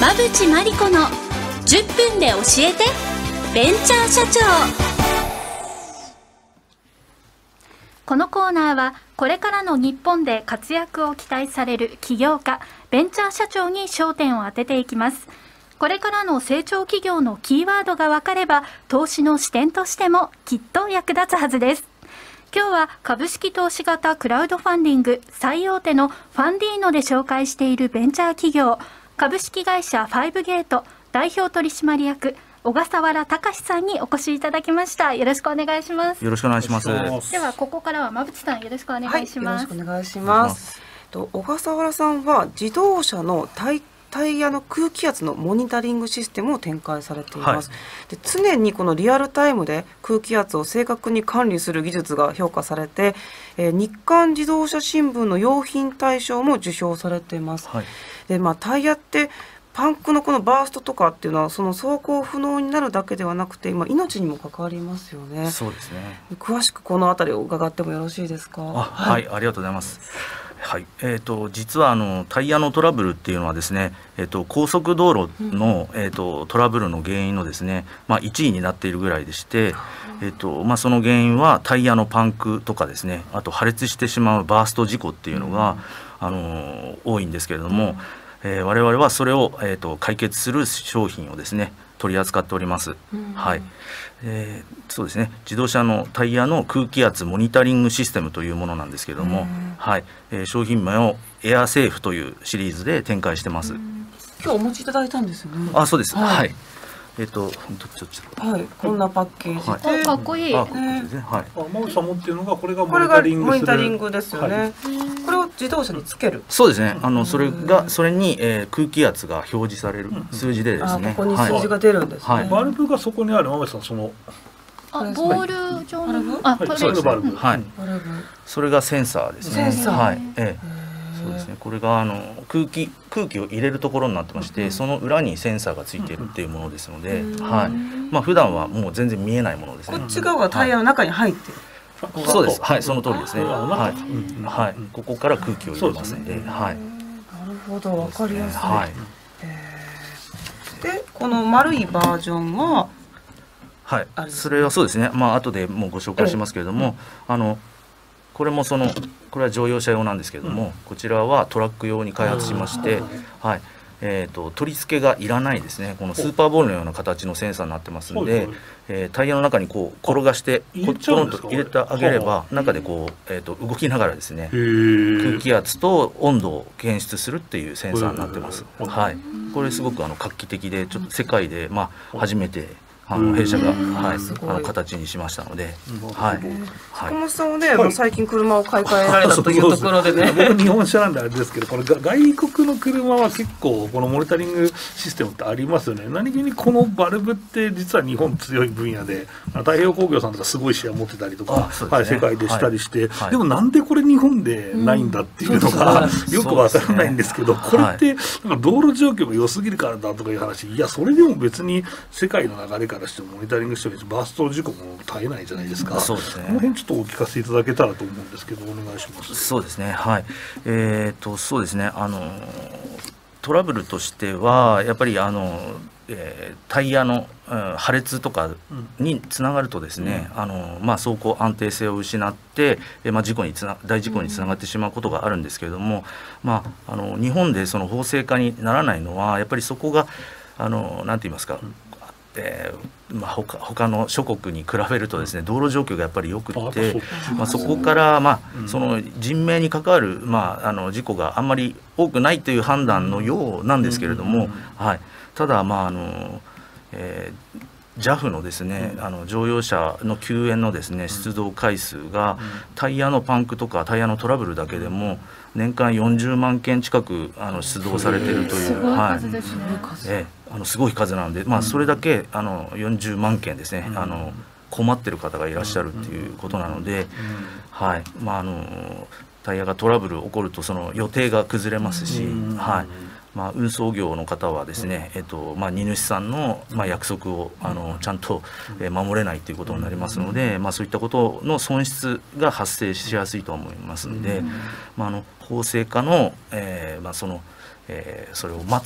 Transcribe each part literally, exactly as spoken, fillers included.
馬淵真理子のじゅっぷんで教えてベンチャー社長。 このコーナーはこれからの日本で活躍を期待される起業家、ベンチャー社長に焦点を当てていきます。これからの成長企業のキーワードが分かれば、投資の視点としてもきっと役立つはずです。今日は株式投資型クラウドファンディング最大手のファンディーノで紹介しているベンチャー企業、株式会社ファイブゲート代表取締役小笠原隆さんにお越しいただきました。よろしくお願いします。 よろしくお願いします。 ではここからは馬淵さん、よろしくお願いします。 はい、よろしくお願いします。と小笠原さんは自動車のタイタイヤの空気圧のモニタリングシステムを展開されています。はい、で常にこのリアルタイムで空気圧を正確に管理する技術が評価されて、えー、日刊自動車新聞の用品大賞も受賞されています。はい、でまあ、タイヤってパンクのこのバーストとかっていうのはその走行不能になるだけではなくて、今命にも関わりますよね。 そうですね。 詳しくこのあたりを伺ってもよろしいですか。 あ、はい、はい、ありがとうございます。はい、えー、と実はあのタイヤのトラブルっていうのはですね、えー、と高速道路の、うんえー、とトラブルの原因のですね、まあ、いちいになっているぐらいでして、えーとまあ、その原因はタイヤのパンクとかですね、あと破裂してしまうバースト事故っていうのが、うん、あの多いんですけれども、うんえー、我々はそれを、えー、と解決する商品をですね取り扱っております。うん、はい、えー、そうですね。自動車のタイヤの空気圧モニタリングシステムというものなんですけれども、はい、えー、商品名をエアセーフというシリーズで展開してます。 今日お持ちいただいたんですよね。 あ、そうです。はい。はい、えっ、ー、と、 はい、こんなパッケージで、 はい、かっこいい。 あ、ね、はい。 あ、馬淵さん持っているのがこれがモニタリングする。 モニタリングですよね。はい、これを自動車につける。 そうですね。あのそれがそれに、えー、空気圧が表示される数字でですね。 あ、ここに数字が出るんですね。 はい、バルブがそこにある。馬淵さんその。 あ、ボール状の。 あ、 これそうですね。バルブ。 はい。それがセンサーですね。 センサー。 はい。ええ。そうですね、これがあの空気空気を入れるところになってまして、うん、その裏にセンサーがついているっていうものですので、うんはいまあ普段はもう全然見えないものですね。 こっち側がタイヤの中に入ってる、 はい、そうです。はい、その通りですね。はい、はい、ここから空気を入れますので、はい。 なるほど、わかりやすい。はい。で、この丸いバージョンは、 はい、それはそうですね。まあ後でもうご紹介しますけれども、あの。これもそのこれは乗用車用なんですけれども、うん、こちらはトラック用に開発しまして、はいえー、と取り付けがいらないですね。このスーパーボールのような形のセンサーになってますので、えー、タイヤの中にこう転がしてコロンと入れてあげれば、中でこう、えー、と動きながらですね、空気圧と温度を検出するっていうセンサーになってます。はい、これすごくあの画期的で、ちょっと世界でまあ初めてあの弊社が、はい、あの形にしましたので、はい。 坂本さんはね、はい、最近車を買い替えられたというところでね。 僕日本車なんであれですけど、これ外国の車は結構このモニタリングシステムってありますよね。何気にこのバルブって実は日本強い分野で、太平洋工業さんとかすごいシェア持ってたりとか、ねはい、世界でしたりして、はい、でもなんでこれ日本でないんだっていうのが、うん、よくわからないんですけど、ね、これってなんか道路状況が良すぎるからだとかいう話、いやそれでも別に世界の流れからしてもモニタリングしてるバースト事故も絶えないじゃないですか。 そうですね。 この辺ちょっとお聞かせいただけたらと思うんですけど、お願いします。 そうですね。はい。えっ、ー、とそうですね。あのトラブルとしてはやっぱりあの、えー、タイヤの、うん、破裂とかにつながるとですね、うん、あのまあ走行安定性を失って、えー、まあ事故につな大事故につながってしまうことがあるんですけれども、うん、まああの日本でその法制化にならないのはやっぱりそこがあのなんて言いますか。うんえーまあ、他, 他の諸国に比べるとですね道路状況がやっぱりよくって、まあ、そこから、まあ、その人命に関わる、まあ、あの事故があんまり多くないという判断のようなんですけれども、はい、ただ、まああのえージャフ のですね、あの乗用車の救援のですね出動回数がタイヤのパンクとかタイヤのトラブルだけでも年間よんじゅうまんけん近くあの出動されているという、 すごい数ですね。 えー、あのすごい数なので、まあ、それだけあのよんじゅうまんけんですね、あの困ってる方がいらっしゃるっていうことなので、はいまあ、あのタイヤがトラブル起こるとその予定が崩れますし、はいまあ、運送業の方はですね、えっとまあ、荷主さんの、まあ、約束をあのちゃんと、えー、守れないということになりますので、まあ、そういったことの損失が発生しやすいと思いますので、まあ、あの法制化の、えーまあそのえー、それを待つ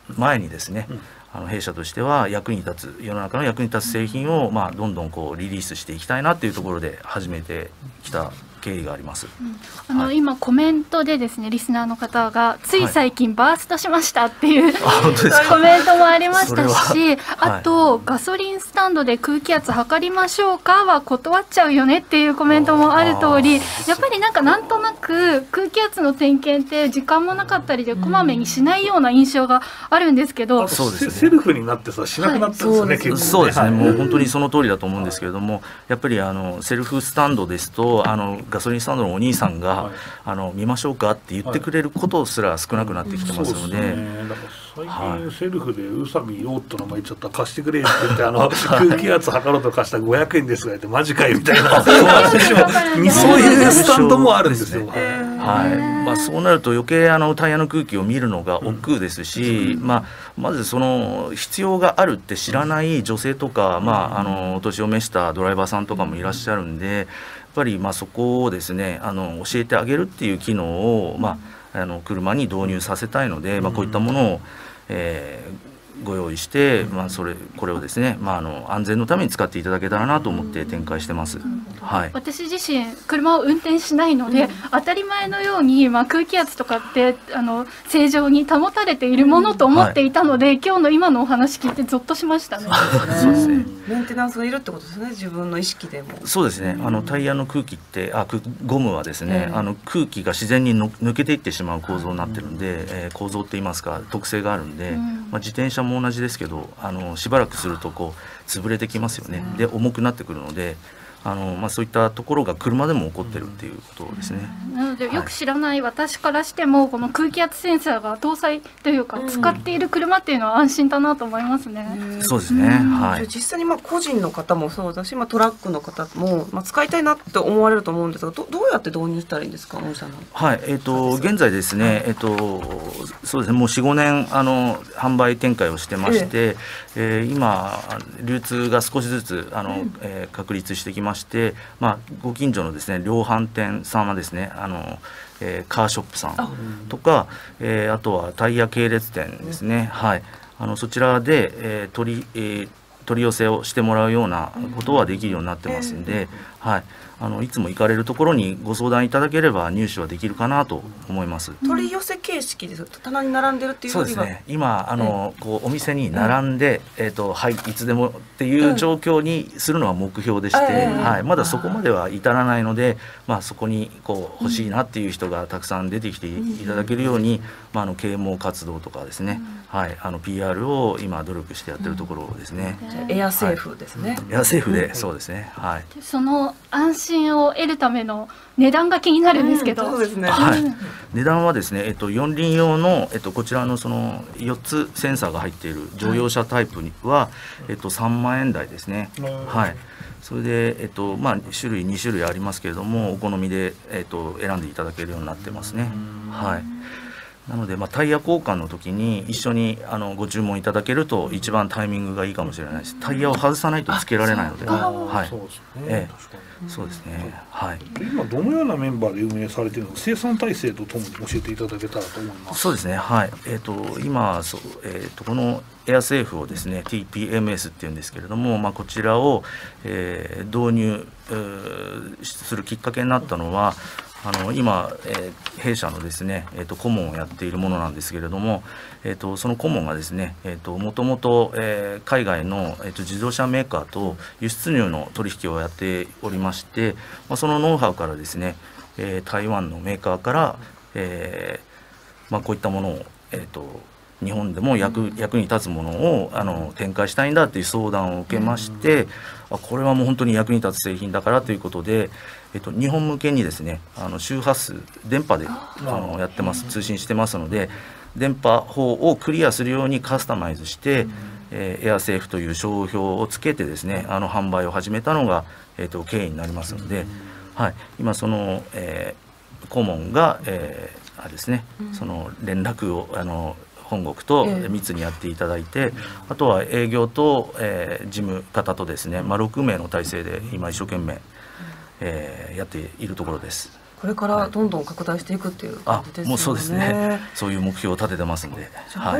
前にですね、あの弊社としては役に立つ世の中の役に立つ製品を、まあ、どんどんこうリリースしていきたいなっていうところで始めてきた経緯があります。 うん、あの、はい、今コメントでですねリスナーの方がつい最近バーストしましたっていう、はい、コメントもありましたし、あと、はい、ガソリンスタンドで空気圧測りましょうかは断っちゃうよねっていうコメントもある通り、やっぱりなんかなんとなく空気圧の点検って時間もなかったりでこまめにしないような印象があるんですけど、うん、 そうですね、セルフになってさしなくなったんですよね、はい、結構ね。 そうですね、もう本当にその通りだと思うんですけれども、やっぱりあのセルフスタンドですとあのガソリンスタンドのお兄さんが、はい、あの見ましょうかって言ってくれることすら少なくなってきてますので、はい、うん、そうですね、だから最近セルフで宇佐美陽と名前言っちゃったら貸してくれって言ってあの空気圧測ろうと貸したらごひゃくえんですがってマジかいみたいなそういうスタンドもあるんですよ。 はい、まあ、そうなると余計あのタイヤの空気を見るのが億劫ですし、うん、まあ、まずその必要があるって知らない女性とか、まあ、あのお年を召したドライバーさんとかもいらっしゃるんで、やっぱりまあそこをですねあの教えてあげるっていう機能を、まあ、あの車に導入させたいので、まあ、こういったものを、えーご用意して、まあ、それこれをですね、まあ、あの安全のために使っていただけたらなと思って展開してます。はい、 私自身車を運転しないので、うん、当たり前のように、まあ、空気圧とかってあの正常に保たれているものと思っていたので、はい、今日の今のお話聞いてゾッとしましたね。 そうですね、メンテナンスがいるってことですね、自分の意識でも。 そうですね、あのタイヤの空気ってあゴムはですね、えー、あの空気が自然にの抜けていってしまう構造になってるんで、うん、えー、構造って言いますか特性があるんで、うん、まあ、自転車も同じですけど、あのしばらくするとこう潰れてきますよね。で重くなってくるので、あの、まあ、そういったところが車でも起こってるっていうことですね。 なのでよく知らない私からしても、はい、この空気圧センサーが搭載というか、うん、使っている車っていうのは安心だなと思いますね。 うん、そうですね、はい、 実際にまあ個人の方もそうだし、まあ、トラックの方も、まあ、使いたいなって思われると思うんですが、 ど, どうやって導入したらいいんですか、御社の。 はい、えー、と現在ですね、えー、とそうですね、もう よん,ご 年あの販売展開をしてまして、えええー、今流通が少しずつあの、うん、えー、確立してきまして、まあ、ご近所のですね量販店さんはですね、あの、えー、カーショップさんとか、えー、あとはタイヤ系列店ですね、うん、はい、あのそちらで、えー取りえー、取り寄せをしてもらうようなことはできるようになってますんで、はい、あのいつも行かれるところにご相談いただければ入手はできるかなと思います。 取り寄せ形式です。棚に並んでるっていうよりは。 そうですね、今あの、こうお店に並んで、うん、えーとはい、いつでもっていう状況にするのは目標でして、うん、はい、まだそこまでは至らないので、まあ、そこにこう欲しいなっていう人がたくさん出てきていただけるように、うん、まあ、あの啓蒙活動とかですね、うん、はい、あの ピーアール を今努力してやってるところですね。 うん、エアセーフですね、はい、 エアセーフで、うん、そうですね、はい、 その安心を得るための値段が気になるんですけど、うん、そうですね、 はい、値段はですね、えっと、四輪用の、えっと、こちらのそのよっつセンサーが入っている乗用車タイプには、えっと、さんまんえん台ですね、はい、それで、えっとまあ、種類に種類ありますけれども、お好みで、えっと、選んでいただけるようになってますね。はい、なので、まあ、タイヤ交換の時に一緒にあのご注文いただけると一番タイミングがいいかもしれないです。タイヤを外さないとつけられないので、はい、そうですね、ええ、そうですね、はい、 今どのようなメンバーで運営されているのか、生産体制とともに教えていただけたらと思います。 そうですね、はい、えー、と今そう、えー、とこのエアセーフをですね ティーピーエムエス っていうんですけれども、まあ、こちらを、えー、導入、えー、するきっかけになったのは、あの今、えー、弊社のですね、えー、と顧問をやっているものなんですけれども、えー、とその顧問がですね、えー、ともともと、えー、海外の、えー、と自動車メーカーと輸出入の取引をやっておりまして、まあ、そのノウハウからですね、えー、台湾のメーカーから、えーまあ、こういったものを、えー、と日本でも 役, 役に立つものをあの展開したいんだという相談を受けまして、あこれはもう本当に役に立つ製品だからということで、えっと、日本向けにですね、あの周波数電波であのやってます、通信してますので、電波法をクリアするようにカスタマイズして、えー、エアセーフという商標をつけてですね、あの販売を始めたのが、えっと、経緯になりますので、はい、今その、えー、顧問が、えー、あれですね、その連絡をあの本国と密にやっていただいて、えー、あとは営業と、えー、事務方とですね、まあ、ろくめいの体制で今一生懸命、えー、やっているところです。 これからどんどん拡大していくっていう感じですよね。 あ、もうそうですね。そういう目標を立ててますんで。 じゃあ今後の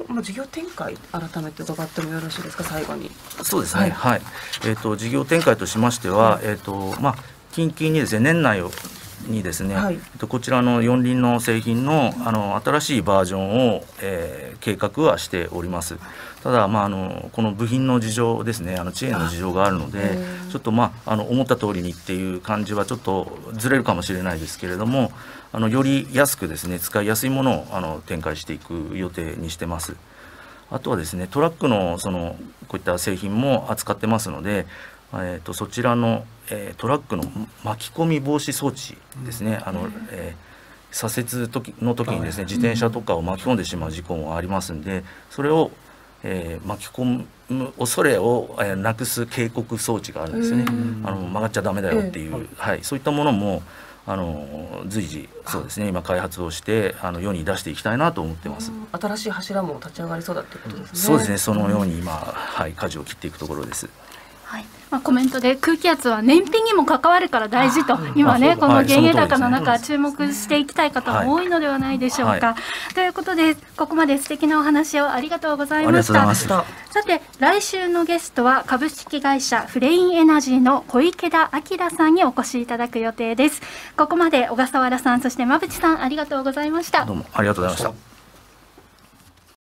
の、まあ、事業展開改めて伺ってもよろしいですか、最後に。 そうですね、はい、えー、と事業展開としましては、えーとまあ、近々にですね、年内にですね、はい、えっとこちらの四輪の製品のあの新しいバージョンを、えー、計画はしております。ただ、まあ、あのこの部品の事情ですね、あの遅延の事情があるので、ちょっと、まあ、あの思った通りにっていう感じはちょっとずれるかもしれないですけれども、あのより安くですね、使いやすいものをあの展開していく予定にしてます。あとはですね、トラックのそのこういった製品も扱ってますので、えー、とそちらの、えー、トラックの巻き込み防止装置ですね、あの、えー、左折時の時にですね、自転車とかを巻き込んでしまう事故もありますんで、それを、えー、巻き込む恐れを、えー、なくす警告装置があるんですね。あの曲がっちゃダメだよっていう、はい、そういったものもあの随時そうですね、今開発をしてあの世に出していきたいなと思ってます。 新しい柱も立ち上がりそうだっていうことですね。 そうですね、そのように今、はい、舵を切っていくところです。 はい、まあ、コメントで空気圧は燃費にも関わるから大事と、今ね、この原油高の中、注目していきたい方も多いのではないでしょうか。はいはい、ということで、ここまで素敵なお話をありがとうございました。さて、来週のゲストは株式会社フレインエナジーの小池田明さんにお越しいただく予定です。ここまで小笠原さん、そして馬淵さん、ありがとうございました。 どうもありがとうございました。